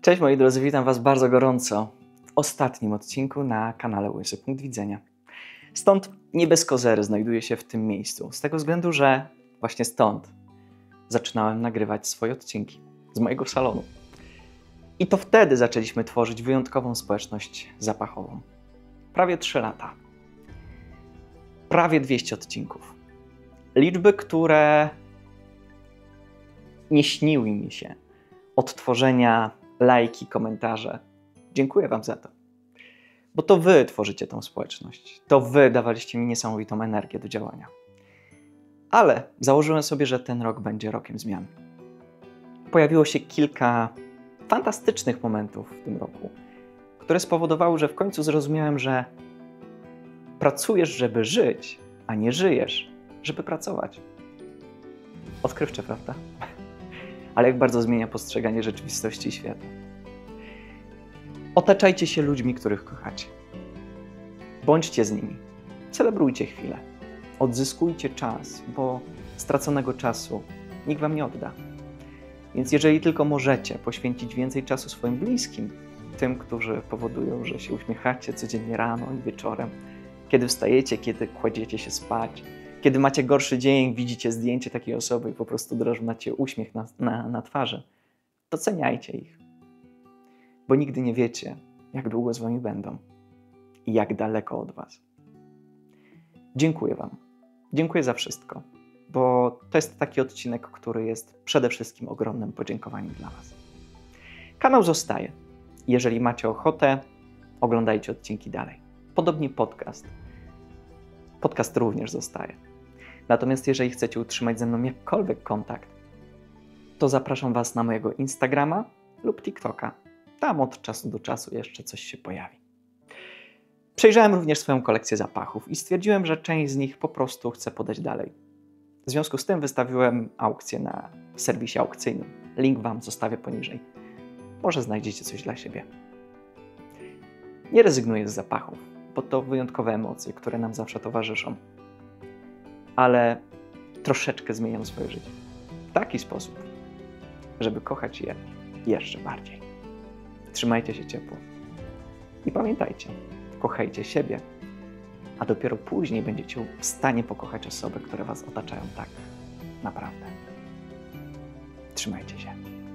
Cześć moi drodzy, witam Was bardzo gorąco w ostatnim odcinku na kanale Łysy Punkt Widzenia. Stąd nie bez kozery znajduję się w tym miejscu, z tego względu, że właśnie stąd zaczynałem nagrywać swoje odcinki z mojego salonu. I to wtedy zaczęliśmy tworzyć wyjątkową społeczność zapachową. Prawie 3 lata. Prawie 200 odcinków. Liczby, które nie śniły mi się od tworzenia lajki, komentarze. Dziękuję Wam za to. Bo to Wy tworzycie tą społeczność. To Wy dawaliście mi niesamowitą energię do działania. Ale założyłem sobie, że ten rok będzie rokiem zmian. Pojawiło się kilka fantastycznych momentów w tym roku, które spowodowały, że w końcu zrozumiałem, że pracujesz, żeby żyć, a nie żyjesz, żeby pracować. Odkrywcze, prawda? Ale jak bardzo zmienia postrzeganie rzeczywistości i świata. Otaczajcie się ludźmi, których kochacie. Bądźcie z nimi. Celebrujcie chwilę. Odzyskujcie czas, bo straconego czasu nikt Wam nie odda. Więc jeżeli tylko możecie poświęcić więcej czasu swoim bliskim, tym, którzy powodują, że się uśmiechacie codziennie rano i wieczorem, kiedy wstajecie, kiedy kładziecie się spać, kiedy macie gorszy dzień, widzicie zdjęcie takiej osoby i po prostu macie uśmiech na twarzy, doceniajcie ich. Bo nigdy nie wiecie, jak długo z Wami będą i jak daleko od Was. Dziękuję Wam. Dziękuję za wszystko, bo to jest taki odcinek, który jest przede wszystkim ogromnym podziękowaniem dla Was. Kanał zostaje. Jeżeli macie ochotę, oglądajcie odcinki dalej. Podobnie podcast. Podcast również zostaje. Natomiast jeżeli chcecie utrzymać ze mną jakkolwiek kontakt, to zapraszam Was na mojego Instagrama lub TikToka. Tam od czasu do czasu jeszcze coś się pojawi. Przejrzałem również swoją kolekcję zapachów i stwierdziłem, że część z nich po prostu chcę podać dalej. W związku z tym wystawiłem aukcję na serwisie aukcyjnym. Link Wam zostawię poniżej. Może znajdziecie coś dla siebie. Nie rezygnuję z zapachów, bo to wyjątkowe emocje, które nam zawsze towarzyszą. Ale troszeczkę zmieniam swoje życie. W taki sposób, żeby kochać je jeszcze bardziej. Trzymajcie się ciepło. I pamiętajcie, kochajcie siebie, a dopiero później będziecie w stanie pokochać osoby, które Was otaczają tak naprawdę. Trzymajcie się.